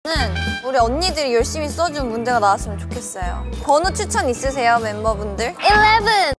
저는 우리 언니들이 열심히 써준 문제가 나왔으면 좋겠어요. 번호 추천 있으세요, 멤버분들? 11!